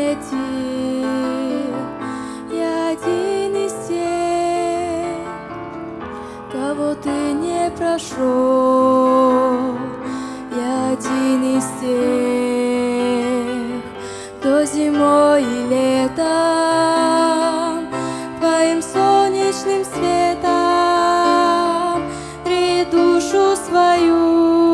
встретил. Я один из тех, кого ты не прошел. Я один из тех, кто зимой и летом твоим солнечным светом греет душу свою.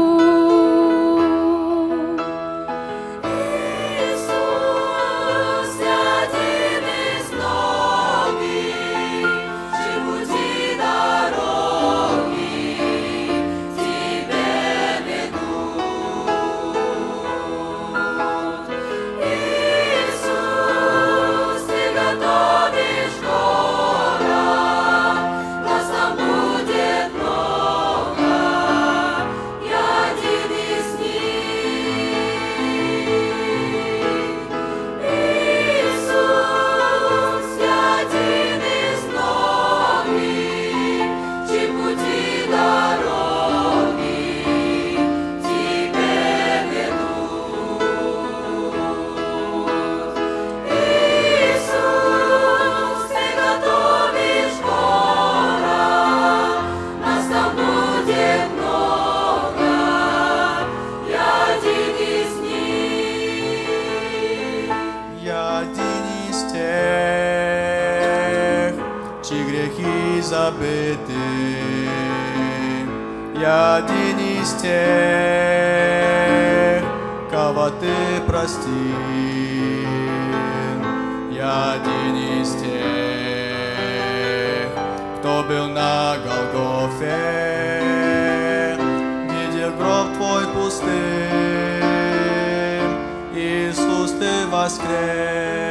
Чьи грехи забыты. Я один из тех, кого ты простил. Я один из тех, кто был на Голгофе, видел гроб твой пустым. Иисус, ты воскрес.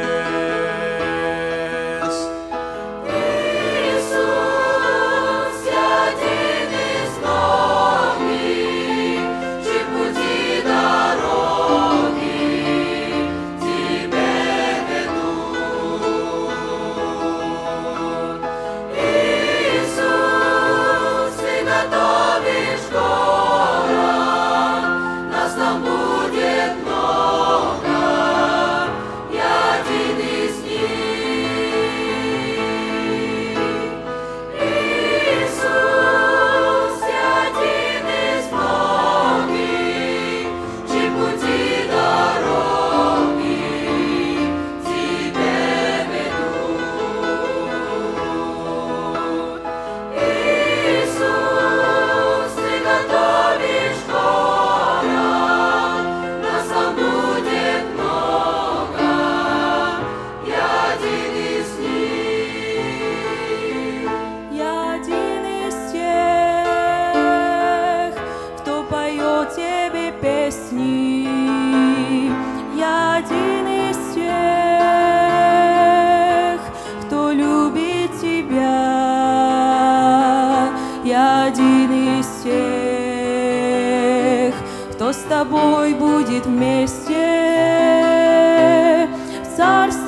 Тебе песни. Я один из тех, кто любит тебя. Я один из тех, кто с тобой будет вместе в царстве.